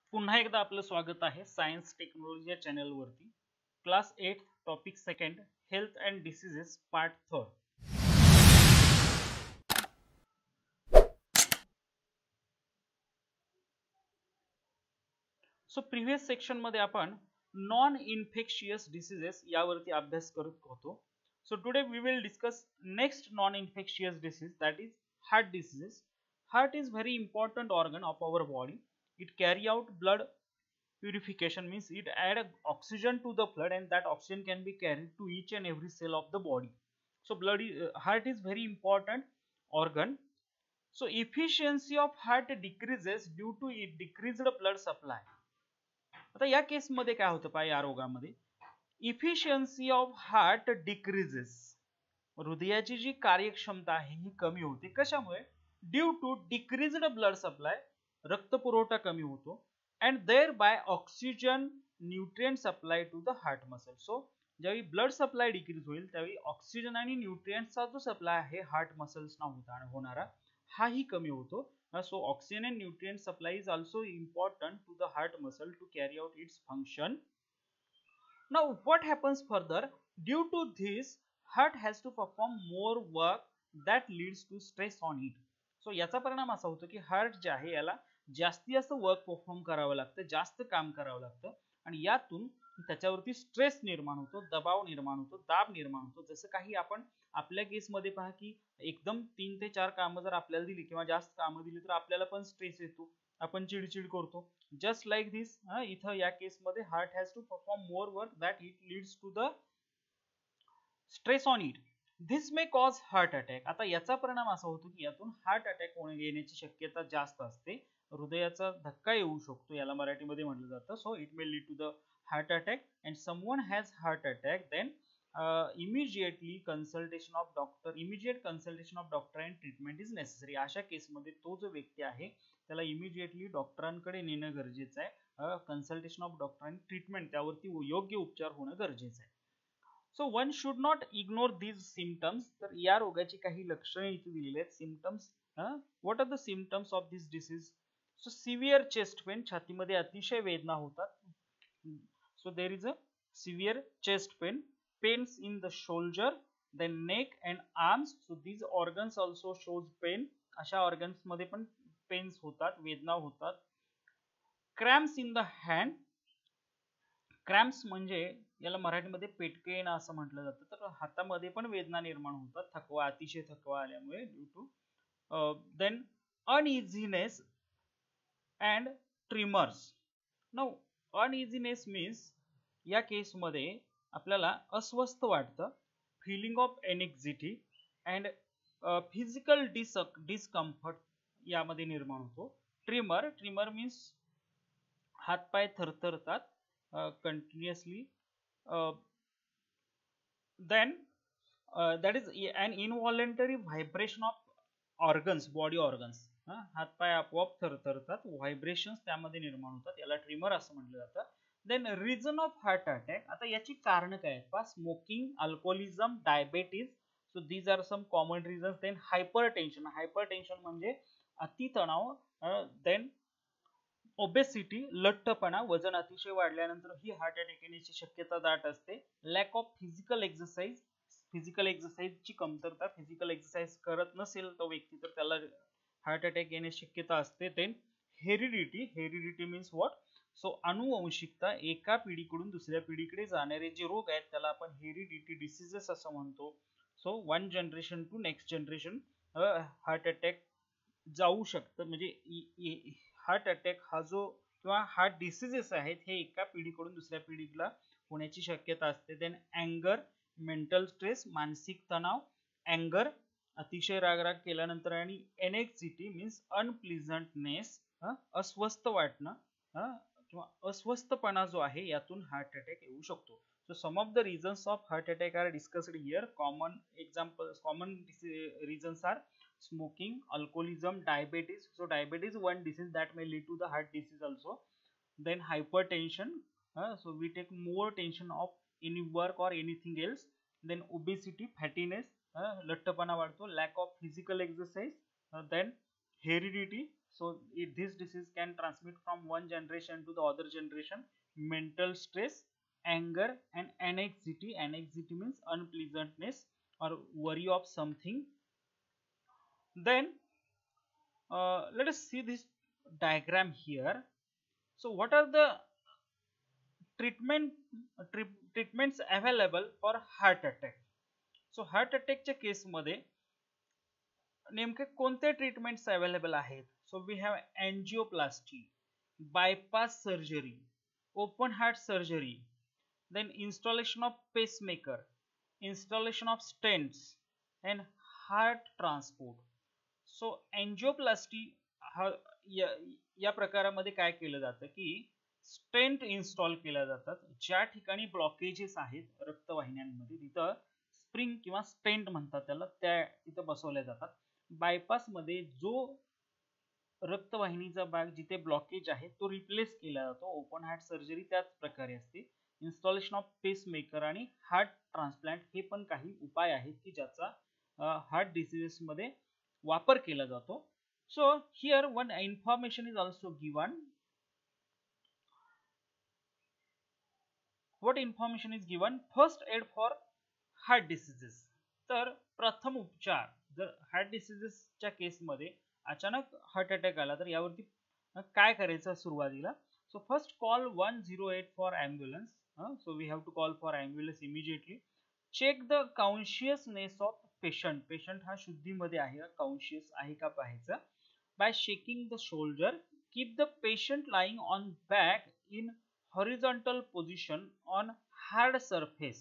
पुन्हा एकदा आपलं स्वागत आहे सायन्स टेक्नॉलॉजी या चॅनलवरती. Class 8 topic second, health and diseases part third. So previous section मध्ये आपण नॉन इन्फेक्शियस डिसीजेस यावरती अभ्यास करत होतो. So today we will discuss next non infectious disease, that is heart diseases. Heart is very important organ of our body. It carry out blood purification, means it add oxygen to the blood and that oxygen can be carried to each and every cell of the body. So heart is very important organ. So efficiency of heart decreases due to it decreased blood supply. आता या केस मध्ये काय होतं पहा, या रोगामध्ये efficiency of heart decreases, हृदयाची जी कार्यक्षमता आहे ही कमी होते. कशामुळे? Due to decreased blood supply, रक्त पुरवठा कमी होतो, and thereby oxygen nutrient supply to the heart muscle. So ज्यावेळी ब्लड सप्लाय डिक्रीज होईल त्यावेळी ऑक्सिजन आणि न्यूट्रिएंटचा जो सप्लाय आहे हार्ट मसल्सना होणारा हाही कमी होतो. So oxygen and nutrient supply is also important to the heart muscle to carry out its function. Now what happens further? Due to this, heart has to perform more work that leads to stress on it. So याचा परिणाम असा होतो की heart जे आहे याला जास्त work perform करावं लागतं, जास्त काम करावं लागतं आणि यातून त्याच्यावरती स्ट्रेस निर्माण होतो, दबाव निर्माण होतो, दाब निर्माण होतो. जसं काही आपण आपल्या केसमध्ये पहा की एकदम 3 ते 4 कामं जर आपल्याला दिली किंवा जास्त कामं दिली तर आपल्याला पण स्ट्रेस येतो, आपण चिडचिड करतो. जस्ट लाईक दिस, इथं या केसमध्ये heart has to perform more work that it leads to the stress on it. This may cause heart attack. आता याचा परिणाम असा होतो की यातून हार्ट अटॅक येण्याची शक्यता जास्त असते, हृदयाचा धक्का येऊ शकतो, याला मराठीमध्ये म्हटलं जातं. So it may lead to the heart attack and someone has heart attack then immediate consultation of doctor and treatment is necessary. अशा केसमध्ये तो जो व्यक्ती आहे त्याला इमिजिएटली डॉक्टरांकडे नेणं गरजेचं आहे. Consultation of doctor and treatment, त्यावरती योग्य उपचार होणं गरजेचं आहे. So one should not ignore these symptoms. तर या रोगाची काही लक्षणे इथे दिलेली आहेत. Symptoms, what are the symptoms of this disease? So severe chest pain, छातीमध्ये अतिशय वेदना होतात. So there is a severe chest pain, pains in the shoulder, then neck and arms. So these organs also shows pain. अशा organs मध्ये पण pains होतात, वेदना होतात. Cramps in the hand, cramps म्हणजे याला मराठीमध्ये पेटके येणं असं म्हटलं जातं. तर हातामध्ये पण वेदना निर्माण होतात, थकवा, अतिशय थकवा आल्यामुळे due to. Then uneasiness and tremors. Now uneasiness means या केसमध्ये आपल्याला अस्वस्थ वाटतं, feeling of anxiety and physical discomfort यामध्ये निर्माण होतो. ट्रिमर मीन्स हातपाय थरथरतात continuously. Then that is an involuntary vibration of organs, body organs. हातपाय आपोआप थरथरतात, व्हायब्रेशन्स त्यामध्ये निर्माण होतात, याला ट्रिमर असं म्हटलं जातं. Then reason of heart attack. आता याची कारण काय आहेत पहा, smoking, alcoholism, diabetes. So these are some common reasons. Then hypertension म्हणजे अतितणाव. देन ओबेसिटी, लठ्ठपणा, वजन अतिशय वाढल्यानंतर ही हार्ट अटॅक येण्याची शक्यता दाट असते. लॅक ऑफ फिजिकल एक्सरसाइजची कमतरता, फिजिकल एक्सरसाइज करत नसेल तो व्यक्ती तर त्याला हार्ट अटॅक येण्याची शक्यता असते. Then heredity means what? So अनुवंशिकता, एका पिढीकडून दुसऱ्या पिढीकडे जाणारे जे रोग आहेत त्याला आपण हेरिडिटी डिसीजेस असं म्हणतो. So one generation to next generation heart attack जाऊ शकतं. म्हणजे हार्ट अटॅक हा जो किंवा हार्ट डिसीजेस आहेत हे एका पिढीकडून दुसऱ्या पिढीला होण्याची शक्यता असते. देन अँगर, मेंटल स्ट्रेस, मानसिक तणाव, अँगर अतिशय रागराग केल्यानंतर, आणि एनेक्झिटी मीन्स अनप्लिझंटनेस, अस्वस्थ वाटणं किंवा अस्वस्थपणा जो आहे यातून हार्ट अटॅक येऊ शकतो. So some of the reasons of heart attack are discussed here. Common reasons are smoking, alcoholism, diabetes. So diabetes is one disease that may lead to the heart disease also. Then hypertension. So we take more tension of any work or anything else. Then obesity, fattiness, लठ्ठपणा वाढतो. Lack of physical exercise. Then heredity, So this disease can transmit from one generation to the other generation. Mental stress, anger and anxiety. Anxiety means unpleasantness or worry of something. Then let us see this diagram here. So what are the treatment treatments available for heart attack? So heart अटॅकच्या केसमध्ये नेमके कोणते treatments available आहेत? So we have angioplasty, bypass surgery, open heart surgery, then installation of pacemaker, installation of stents and heart transport. So angioplasty हा या प्रकारामध्ये काय केलं जातं की स्टेंट इन्स्टॉल केल्या जातात. ज्या ठिकाणी ब्लॉकेजेस आहेत रक्तवाहिन्यांमध्ये तिथं स्प्रिंग किंवा स्टेंट म्हणतात त्याला, त्या तिथं बसवल्या जातात. बायपास मध्ये जो रक्तवाहिनीचा भाग जिथे ब्लॉकेज आहे तो रिप्लेस केला जातो. ओपन हार्ट सर्जरी त्याच प्रकारे असते. इन्स्टॉलेशन ऑफ पेसमेकर आणि हार्ट ट्रान्सप्लांट हे पण काही उपाय आहेत की ज्याचा हार्ट डिसीजेस मध्ये वापर केला जातो. So here one information is also given. What information is given? First aid for heart diseases. तर प्रथम उपचार जर हार्ट डिसीजेसच्या केसमध्ये अचानक हार्ट अटॅक आला तर यावरती काय करायचं सुरुवातीला? So first call 108 for ambulance. So we have to call for ambulance immediately. Check the consciousness of patient. Patient हा शुद्धीमध्ये आहे, कॉन्शियस आहे का पाहायचं. By shaking the shoulder, keep the patient lying on back in horizontal position on hard surface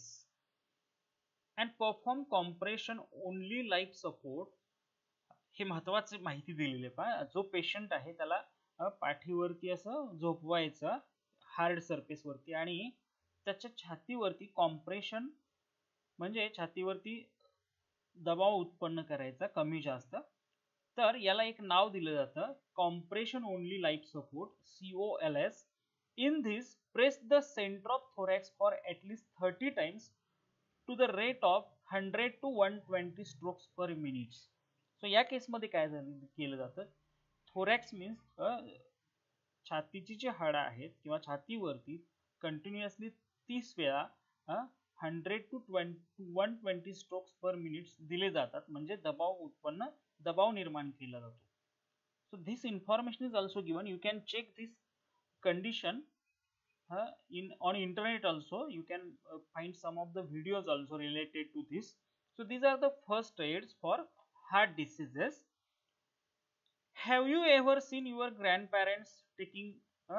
and perform compression only life support. हे महत्वाची माहिती दिलेली आहे पहा. जो पेशंट आहे त्याला पाठीवरती असं झोपवायचं हार्ड सरफेस वरती आणि त्याच्या छातीवरती कॉम्प्रेशन म्हणजे छातीवरती दबाव उत्पन्न करायचा कमी जास्त. तर याला एक नाव दिलं जातं compression only life support, COLS. In this press the centre of thorax for at least 30 times to the rate of 100 to 120 strokes per minute. So या केसमध्ये काय केलं जातं? थोरॅक्स मीन्स छातीची जी हाडं आहेत किंवा छातीवरती कंटिन्युअसली 30 वेळा 100 to 120 स्ट्रोक्स पर मिनिट दिले जातात, म्हणजे दबाव निर्माण केला जातो. So this information is also given. You can check this condition on internet also. You can find some of the videos also related to this. So these are the first aids for heart diseases. Have you ever seen your grandparents taking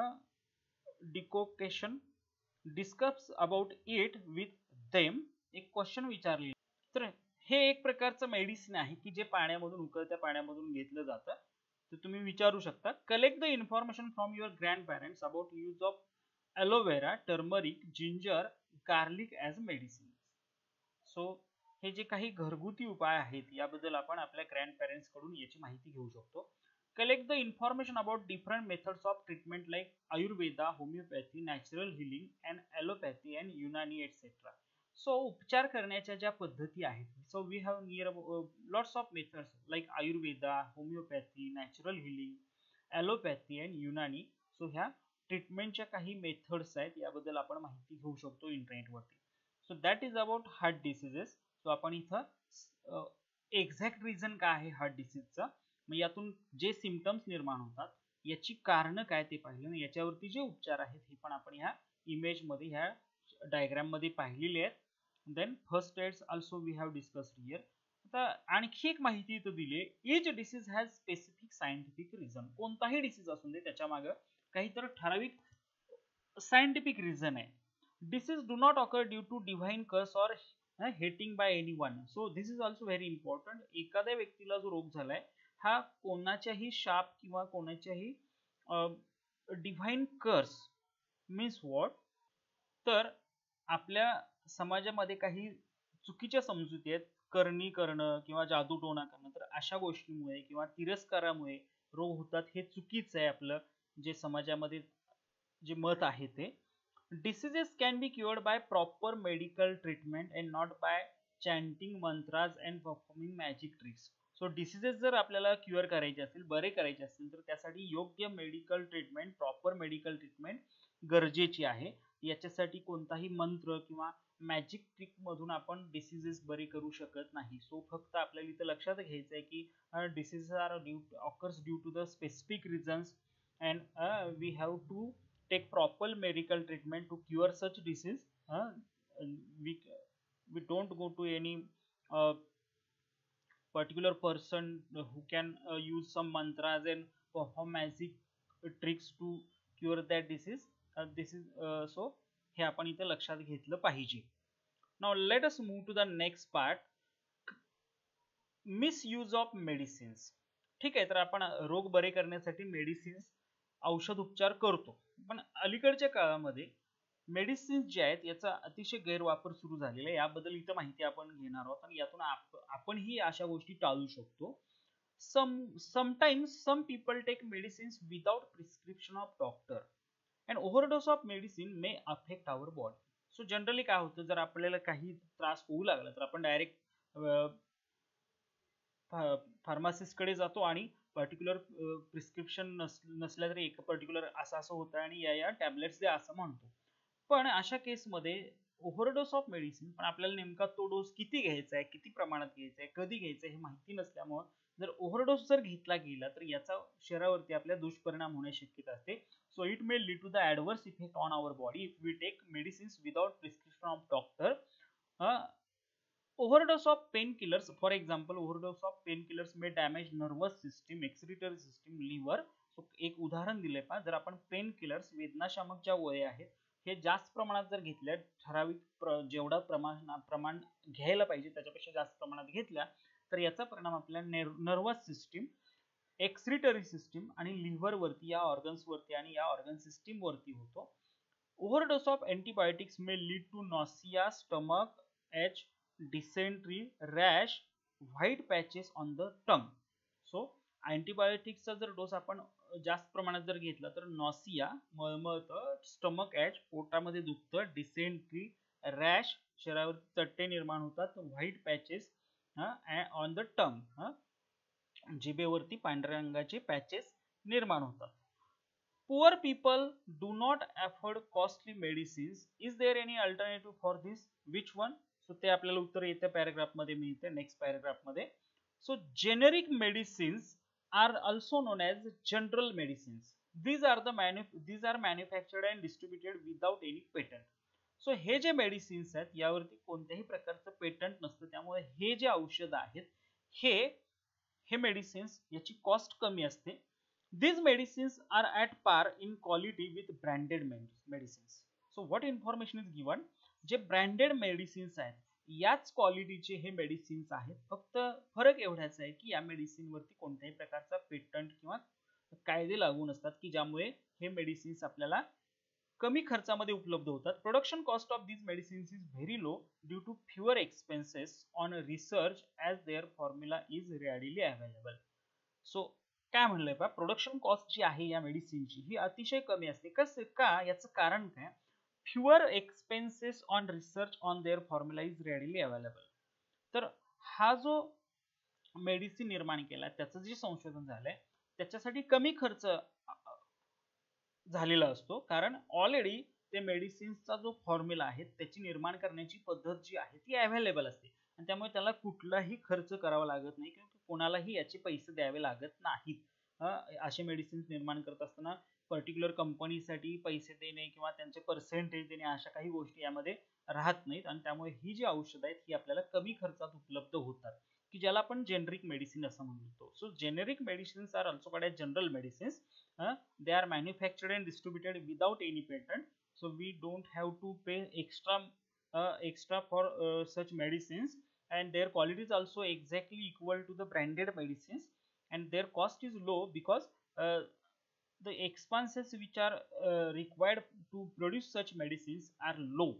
decoction? Discuss about it with them. एक question विचारले. तर हे एक प्रकारचं medicine आहे की जे पाण्यामधून उकळत्या पाण्यामधून घेतलं जातं. तर तुम्ही विचारू शकता. Collect the information from your grandparents about use of aloe vera, turmeric, ginger, garlic as medicine. So हे जे काही घरगुती उपाय आहेत याबद्दल आपण आपल्या ग्रँडपेरेंट्स कडून याची माहिती घेऊ शकतो. Collect the information about different methods of treatment like Ayurveda, homeopathy, natural healing and allopathy and Unani etcetera. So उपचार करण्याच्या ज्या पद्धती आहेत, so we have near lots of methods like Ayurveda, homeopathy, natural healing, allopathy and Unani. So ह्या ट्रीटमेंटच्या काही methods आहेत याबद्दल आपण माहिती घेऊ शकतो इंटरनेटवरती. So that is about heart diseases. So आपण इथं एक्झॅक्ट रिझन काय आहे हार्ट डिसीजचा, मग यातून जे सिम्पटम्स निर्माण होतात याची कारणं काय ते पाहिलं, याच्यावरती जे उपचार आहेत हे पण आपण ह्या इमेज मध्ये ह्या डायग्राम मध्ये पाहिलेले आहेत. Then first aids also we have discussed here. आता आणखी एक माहिती इथं दिली आहे. Each disease has specific scientific reason. कोणताही डिसीज असून दे त्याच्या मागे काहीतरी ठराविक सायंटिफिक रिझन आहे. Disease do not occur due to divine curse or hating by anyone. So this is also very important. एखाद्या व्यक्तीला जो रोग झालाय हा कोणाच्याही शाप किंवा कोणाच्याही डिव्हाइन कर्स मीन्स व्हॉट, तर आपल्या समाजामध्ये काही चुकीच्या समजुती आहेत, करणी करणं किंवा जादूटोणा करणं, तर अशा गोष्टीमुळे किंवा तिरस्कारामुळे रोग होतात. हे चुकीचं आहे आपलं जे समाजामध्ये जे मत आहे ते. Diseases can be cured by proper medical treatment and not by chanting mantras and performing magic tricks. So diseases जर आपल्याला क्युअर करायचे असतील, बरे करायचे असतील, तर त्यासाठी योग्य medical treatment, proper medical treatment गरजेची आहे. याच्यासाठी कोणताही मंत्र किंवा मॅजिक ट्रिक मधून आपण डिसीजेस बरे करू शकत नाही. सो फक्त आपल्याला इथं लक्षात घ्यायचं आहे की diseases are occurs due to the specific reasons and we have to take proper medical treatment to cure such disease. We don't go to any particular person who can use some mantras and perform magic tricks to cure that disease. This is so हे आपण इथे लक्षात घेतलं पाहिजे. Now let us move to the next part, misuse of medicines. ठीक आहे, तर आपण रोग बरे करण्यासाठी मेडिसिन्स, औषध उपचार करतो, पण अलीकडच्या काळामध्ये मेडिसिन्स जे आहेत याचा अतिशय गैरवापर सुरू झालेला आहे. याबद्दल इथं माहिती आपण घेणार आहोत आणि यातून आपणही अशा गोष्टी टाळू शकतो. Sometimes some people take medicines without prescription of doctor and overdose of medicine may affect our body. So generally काय होतं, जर आपल्याला काही त्रास होऊ लागला तर आपण डायरेक्ट फार्मासिस्टकडे जातो आणि पर्टिक्युलर प्रिस्क्रिप्शन नसल्या तरी एक पर्टिक्युलर असं होतं आणि या टॅबलेट्स द्या असं म्हणतो. पण अशा केसमध्ये ओव्हरडोस ऑफ मेडिसिन, पण आपल्याला नेमका तो डोस किती घ्यायचा आहे, किती प्रमाणात घ्यायचा आहे, कधी घ्यायचा आहे हे माहिती नसल्यामुळे जर ओव्हरडोस जर घेतला गेला तर याचा शरीरावरती आपल्या दुष्परिणाम होण्याची शक्यता असते. So it may lead to the adverse effect on our body if we take medicines without prescription of doctor. Overdose of painkillers, for example, overdose of painkillers may damage nervous system, excretory system, liver. So एक उदाहरण दिले पहा, जर आपण pain killers, वेदनाशामक ज्या गोळ्या आहेत हे जास्त प्रमाणात जर घेतल्या, ठराविक जेवढा प्रमाण घ्यायला पाहिजे त्याच्यापेक्षा जास्त प्रमाणात घेतल्या तर याचा परिणाम आपल्या नर्वस सिस्टीम, एक्सक्रिटरी सिस्टीम आणि लिव्हर वरती, या ऑर्गन्स वरती आणि या ऑर्गन सिस्टीम वरती होतो. Overdose of antibiotics may lead to nausea, stomach ache, dysentery, rash, white patches on the tongue. So अँटीबायोटिक्सचा जर डोस आपण जास्त प्रमाणात जर घेतला तर नॉसिया, मळमळतं, स्टमक एच, पोटामध्ये दुखतं, डिसेंट्री, रॅश, शरीरावर चट्टे निर्माण होतात, white patches on the tongue, जिभेवरती पांढऱ्या रंगाचे पॅचेस निर्माण होतात. Poor people do not afford costly medicines. Is there any alternative for this? Which one? So ते आपल्याला उत्तर येत्या पॅराग्राफ मध्ये मिळते, नेक्स्ट पॅराग्राफ मध्ये. So generic medicines are also known as general medicines. these are manufactured and distributed without any patent. So हे जे medicines आहेत यावरती कोणत्याही प्रकारचं पेटंट नसतं, त्यामुळे हे जे औषध आहेत हे मेडिसिन्स याची कॉस्ट कमी असते. these medicines are at par in quality with branded medicines. so what information is given? जे ब्रँडेड मेडिसिन्स आहेत याच क्वालिटीचे हे मेडिसिन्स आहेत, फक्त फरक एवढाच आहे की या मेडिसिन वरती कोणत्याही प्रकारचा पेटंट किंवा कायदे लागू नसतात की ज्यामुळे हे मेडिसिन्स आपल्याला कमी खर्चामध्ये उपलब्ध होतात. Production cost of these medicines is very low due to fewer expenses on research as their formula is readily available. So काय म्हणलंय पहा, प्रोडक्शन कॉस्ट जी आहे या मेडिसिनची ही अतिशय कमी असते. कसं का, याचं कारण काय? fewer expenses on research on their formula is readily available. तर हा जो मेडिसिन निर्माण केला त्याचं जे संशोधन झालंय त्याच्यासाठी कमी खर्च झालेला असतो, कारण ऑलरेडी ते मेडिसिन्सचा जो फॉर्म्युला आहे त्याची निर्माण करण्याची पद्धत जी आहे ती अवेलेबल असते आणि त्यामुळे त्याला कुठलाही खर्च करावा लागत नाही किंवा कोणालाही याचे पैसे द्यावे लागत नाहीत. असे मेडिसिन्स निर्माण करत असताना पर्टिक्युलर कंपनीसाठी पैसे देणे किंवा त्यांचे पर्सेंटेज देणे अशा काही गोष्टी यामध्ये राहत नाहीत आणि त्यामुळे ही जी औषधं आहेत ही आपल्याला कमी खर्चात उपलब्ध होतात, की ज्याला आपण जेनरिक मेडिसिन असं म्हणतो. So generic medicines are also called as general medicines. They are manufactured and distributed without any patent. So we don't have to pay extra for such medicines and their quality is also exactly equal to the branded medicines and their cost is low because the expenses which are required to produce such medicines are low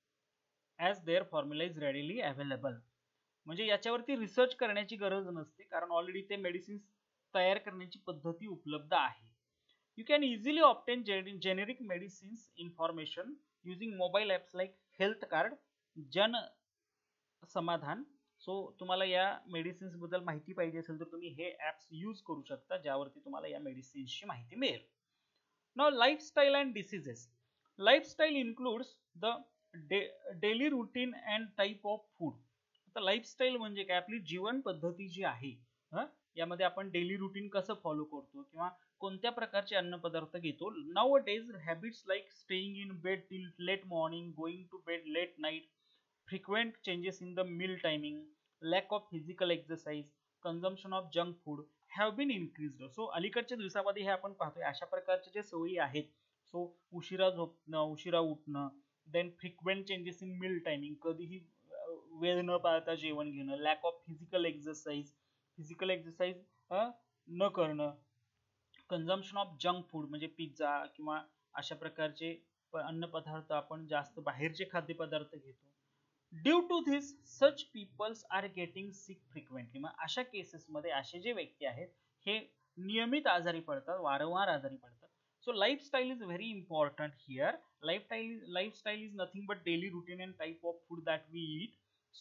as their formula is readily available. म्हणजे याच्यावरती research करण्याची गरज नसते कारण already ते medicines तयार करण्याची पद्धती उपलब्ध आहे. You can easily obtain generic medicines information using mobile apps like Health Card, Jan Samadhan, so तुम्हाला या मेडिसिन्स बद्दल माहिती पाहिजे असेल तर तुम्ही हे ऍप्स यूज करू शकता, ज्यावरती तुम्हाला या मेडिसिन्सची माहिती मिळेल. Now lifestyle and diseases. Lifestyle includes the daily routine and type of food. आता लाईफस्टाईल म्हणजे काय, आपली जीवन पद्धती जी आहे, यामध्ये आपण डेली रुटीन कसं फॉलो करतो किंवा कोणत्या प्रकारचे अन्न पदार्थ घेतो. Nowadays habits like staying in bed till late morning, going to bed late night, frequent changes in the meal timing, lack of physical exercise, consumption of junk food have been increased. So अलीकडच्या दिवसामध्ये हे आपण पाहतोय अशा प्रकारचे जे सवयी आहेत. सो उशिरा झोपणं, उशिरा उठणं, then frequent changes in meal timing, कधीही वेळ न पाळता जेवण घेणं, लॅक ऑफ फिजिकल एक्सरसाइज न करणं, कन्झम्पशन ऑफ जंक फूड म्हणजे पिझ्झा किंवा अशा प्रकारचे अन्न पदार्थ, आपण जास्त बाहेरचे खाद्यपदार्थ घेतो. Due to this such peoples are getting sick frequently. मग अशा केसेसमध्ये असे जे व्यक्ती आहेत हे नियमित आजारी पडतात, वारंवार आजारी पडतात. So lifestyle is very important here. Lifestyle is nothing but daily routine and type of food that we eat.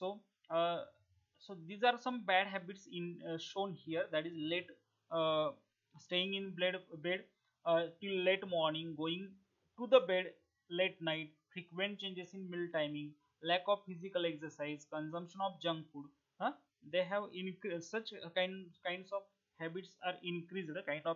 So these are some bad habits shown here, that is late staying in bed till late morning, going to the bed late night, frequent changes in meal timing, lack of physical exercise, consumption of junk food. They have such kinds of habits are increased,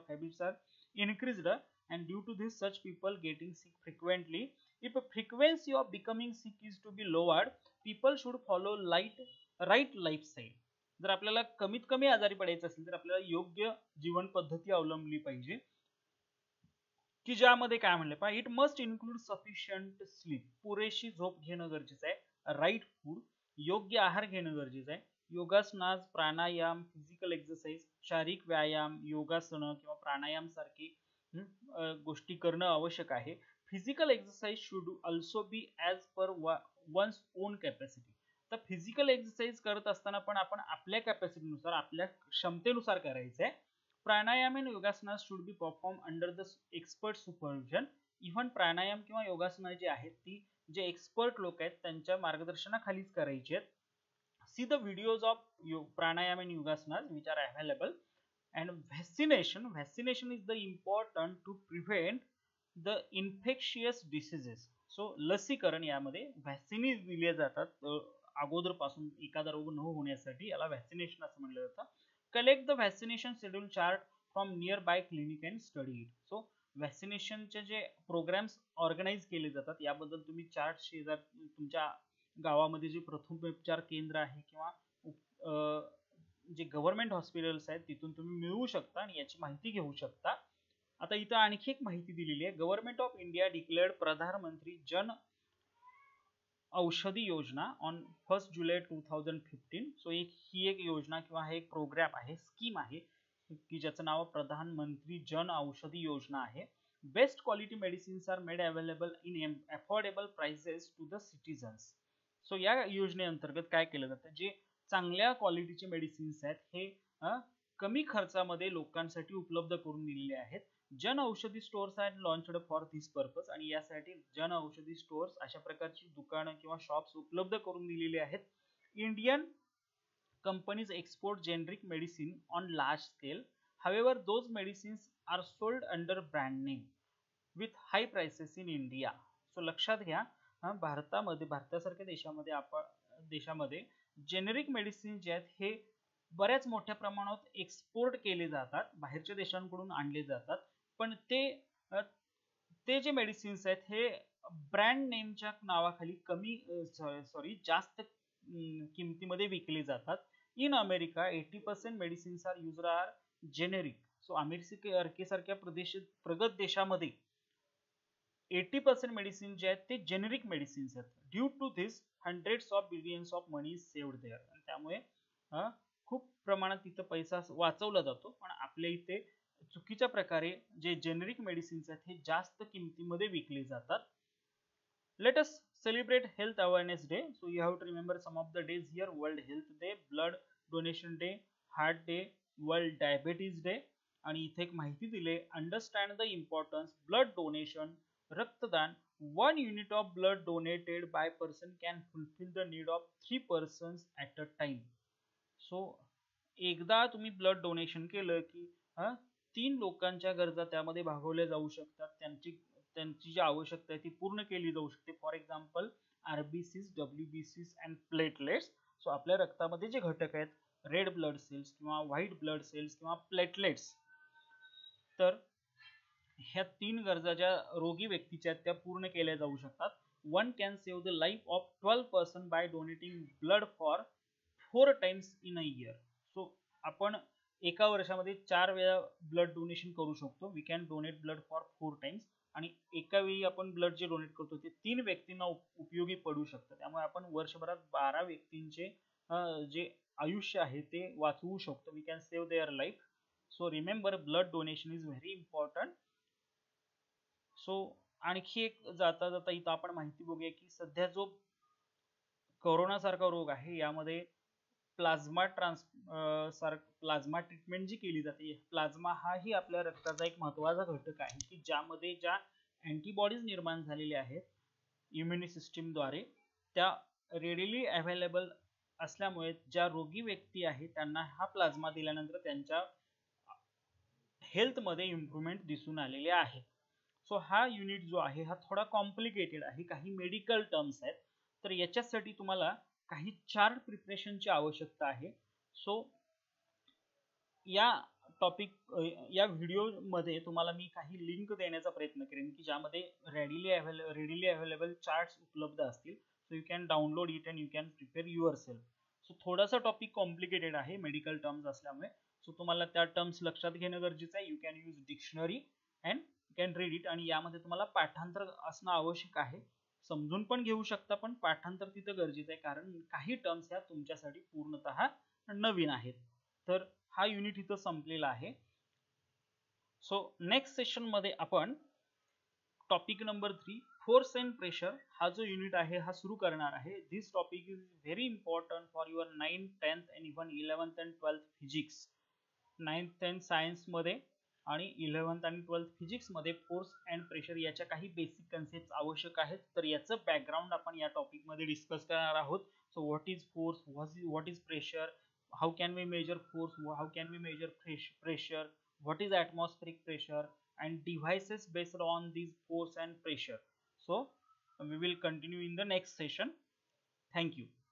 and due to this such people getting sick frequently. If a frequency of becoming sick is to be lowered, people should follow right lifestyle. जर आपल्याला कमीत कमी आजारी पडायचं असेल तर आपल्याला योग्य जीवन पद्धती अवलंबली पाहिजे, की ज्यामध्ये काय म्हणले पहा, it must include sufficient sleep, पुरेशी झोप घेणं गरजेचं आहे, राईट फूड, योग्य आहार घेणं गरजेचं आहे, योगासनास, प्राणायाम, फिजिकल एक्सरसाइज, शारीरिक व्यायाम, योगासनं किंवा प्राणायाम सारखी गोष्टी करणं आवश्यक आहे. Physical exercise should also be as per one's own capacity. तर फिजिकल एक्सरसाइज करत असताना पण आपण आपल्या कॅपॅसिटीनुसार, आपल्या क्षमतेनुसार करायचं आहे. प्राणायाम आणि yogasana should be perform under the expert supervision. Even pranayama किंवा योगासना जी आहेत ती जे एक्सपर्ट लोक आहेत त्यांच्या मार्गदर्शनाखालीच करायची आहेत. See the videos of pranayama and yogasanas which are available. And vaccination is the important to prevent the infectious diseases. So लसीकरण, यामध्ये व्हॅक्सिन दिले जातात अगोदर पासून एखादा रोग न होण्यासाठी, याला व्हॅक्सिनेशन असं म्हटलं जातं. Collect the vaccination schedule chart from nearby clinic and study it. So व्हॅक्सिनेशनचे जे प्रोग्राम्स ऑर्गनाइज केले जातात याबद्दल तुम्ही चार्ट शेजार तुमच्या गावामध्ये जे प्रथमोपचार केंद्र आहे किंवा जे गव्हर्नमेंट हॉस्पिटल्स आहेत तिथून तुम्ही मिळवू शकता आणि याची माहिती घेऊ शकता. आता इथं आणखी एक माहिती दिलेली आहे. गव्हर्नमेंट ऑफ इंडिया डिक्लेअर्ड प्रधानमंत्री जन औषधी योजना ऑन 1 जुलै 2015. सो ही एक योजना किंवा हे एक प्रोग्राम आहे, स्कीम आहे की ज्याचं नाव प्रधानमंत्री जन औषधी योजना आहे. Best quality medicines are made available in affordable prices to the citizens. So या योजनेअंतर्गत काय केलं जातं, जे चांगल्या क्वालिटीचे मेडिसिन्स आहेत हे कमी खर्चामध्ये लोकांसाठी उपलब्ध करून दिलेले आहेत. Jan Aushadhi stores are launched for this purpose. आणि यासाठी जन औषधी स्टोअर्स अशा प्रकारची दुकानं किंवा शॉप्स उपलब्ध करून दिलेले आहेत. Indian companies export generic medicine on large scale. However, those medicines are sold under brand name with high prices in India. So लक्षात घ्या, भारतासारख्या देशामध्ये जेनेरिक मेडिसिन जे आहेत हे बऱ्याच मोठ्या प्रमाणात एक्सपोर्ट केले जातात, बाहेरच्या देशांकडून आणले जातात. पण ते जे मेडिसिन्स आहेत हे ब्रँड नेमच्या नावाखाली जास्त किमतीमध्ये विकले जातात. In America 80% medicines are used are generic. So अमेरिकेसारख्या प्रगत देशामध्ये 80% मेडिसिन जे आहेत ते जेनेरिक मेडिसिन्स आहेत. Due to this hundreds of billions of money saved there. त्यामुळे खूप प्रमाणात तिथं पैसा वाचवला जातो. पण आपल्या इथे चुकीच्या प्रकारे जे जेनेरिक मेडिसिन्स आहेत हे जास्त किमतीमध्ये विकले जातात. Let us celebrate Health Awareness Day. So you have to remember some of the days here: World Health Day, Blood Donation Day, Heart Day, World Diabetes Day. आणि इथे एक माहिती दिली, Understand the importance blood donation. रक्तदान, 1 unit of blood donated by person can fulfill the need of 3 persons at a time. So एकदा तुम्ही blood donation केलं की 3 लोकांच्या गरजा त्यामध्ये भागवल्या जाऊ शकतात. त्यांची जी आवश्यकता आहे ती पूर्ण केली जाऊ शकते. फॉर एक्झाम्पल आरबीसीस, डब्ल्यूबीसीस अँड प्लेटलेट्स. सो आपल्या रक्तामध्ये जे घटक आहेत, रेड ब्लड सेल्स किंवा व्हाईट ब्लड सेल्स किंवा प्लेटलेट्स, तर ह्या 3 गरजा ज्या रोगी व्यक्तीच्या आहेत त्या पूर्ण केल्या जाऊ शकतात. One can save the life of 12 person by donating blood for 4 times in a year. So आपण एका वर्षामध्ये 4 वेळा ब्लड डोनेशन करू शकतो. We can donate blood for 4 times. आणि एका वेळी आपण ब्लड जे डोनेट करतो ते 3 व्यक्तींना उपयोगी पडू शकतं. त्यामुळे आपण वर्षभरात 12 व्यक्तींचे जे आयुष्य आहे ते वाचवू शकतो. We can save their life. So remember, blood donation is very important. So आणखी एक जाता जाता इथं आपण माहिती बघूया की सध्या जो कोरोना सारखा रोग आहे यामध्ये प्लाझ्मा प्लाझ्मा ट्रीटमेंट जी केली जाते, प्लाझ्मा हा ही आपल्या रक्ताचा एक महत्त्वाचा घटक आहे की ज्यामध्ये ज्या अँटीबॉडीज निर्माण झालेल्या आहेत इम्युनी सिस्टीमद्वारे, त्या रेडिली अवेलेबल असल्यामुळे ज्या रोगी व्यक्ती आहेत त्यांना हा प्लाझ्मा दिल्यानंतर त्यांच्या हेल्थमध्ये इम्प्रूव्हमेंट दिसून आलेले आहे. सो हा युनिट जो आहे हा थोडा कॉम्प्लिकेटेड आहे, काही मेडिकल टर्म्स आहेत, तर याच्यासाठी तुम्हाला काही चार्ट प्रिपरेशनची आवश्यकता आहे. सो या या व्हिडिओमध्ये तुम्हाला मी काही लिंक देण्याचा प्रयत्न करेन की ज्यामध्ये रेडिली अवेलेबल चार्ट्स उपलब्ध असतील. So you can download it and you can prepare yourself. So थोडासा टॉपिक कॉम्प्लिकेटेड आहे मेडिकल टर्म्स असल्यामुळे, सो तुम्हाला त्या टर्म्स लक्षात घेणं गरजेचं आहे. You can use dictionary and you can read it. आणि यामध्ये तुम्हाला पाठांतर असणं आवश्यक आहे. समजून पण घेऊ शकता पण पाठांतर तिथं गरजेचं आहे, कारण काही टर्म्स ह्या तुमच्यासाठी पूर्णतः नवीन आहेत. तर हा युनिट इथं संपलेला आहे. सो नेक्स्ट सेशन मध्ये आपण topic number 3 force and pressure हा जो युनिट आहे हा सुरू करणार आहे. This topic is very important for your 9th, 10th and even 11th and 12th physics. 9th, 10th science मध्ये आणि 11th आणि 12th फिजिक्स मध्ये फोर्स अँड प्रेशर याच्या काही बेसिक कन्सेप्ट आवश्यक आहेत. तर याचं बॅकग्राऊंड आपण या टॉपिक मध्ये डिस्कस करणार आहोत. So what is force, what is pressure, how can we measure force, how can we measure pressure, what is atmospheric pressure, and devices based on these force and pressure. So we will continue in the next session. Thank you.